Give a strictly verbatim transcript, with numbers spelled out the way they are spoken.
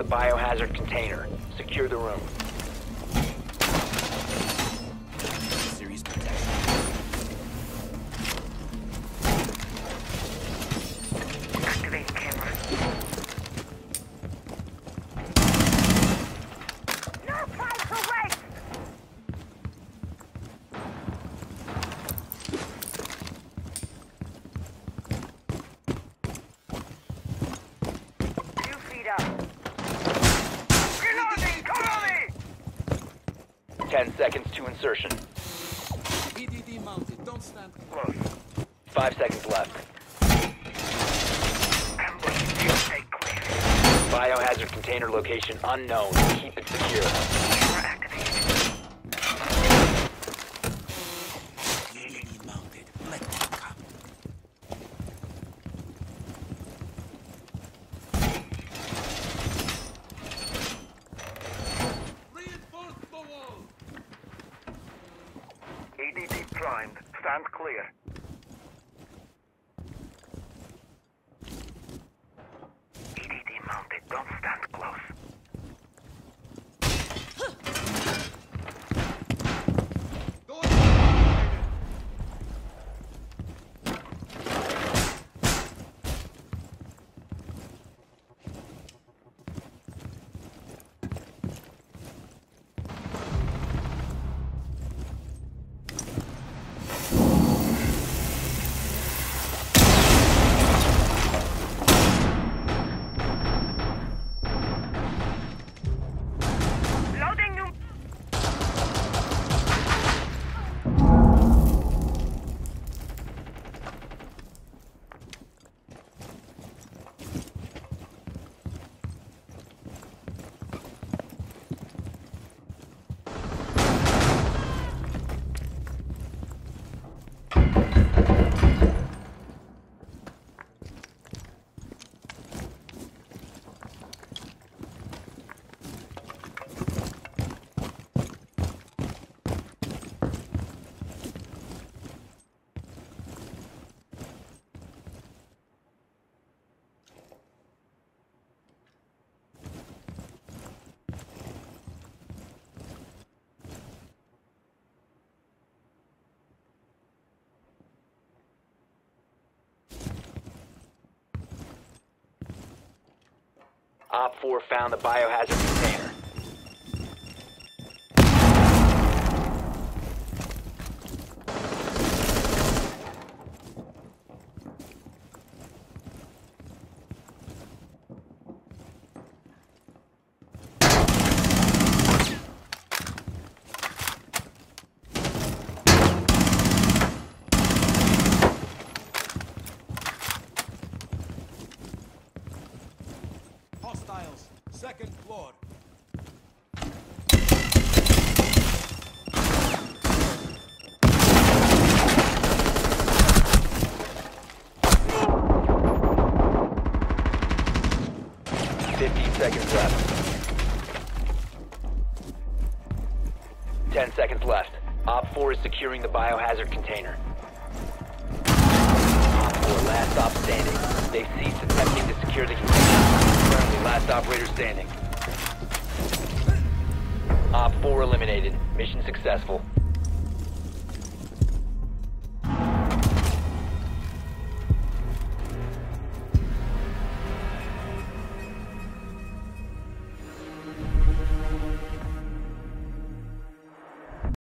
biohazard container. Secure the room. Series protection. Activate cameras. No time to waste! Two feet up. Reloading! Cover me! Ten seconds to insertion. E D D mounted. Don't stand Close. Five seconds left. Ambush. Stay clear. Biohazard container location unknown. Keep it secure. Camera activated. E D D mounted. Let me come. Reinforce the wall. E D D primed. Stand clear. E D D mounted. Don't stand close. Go Loading new. Op four found the biohazard container. Hostiles. Second floor. Fifteen seconds left. Ten seconds left. Op four is securing the biohazard container. Op four, last op standing. They've ceased attempting to secure the container. Currently, last operator standing. Op four eliminated. Mission successful.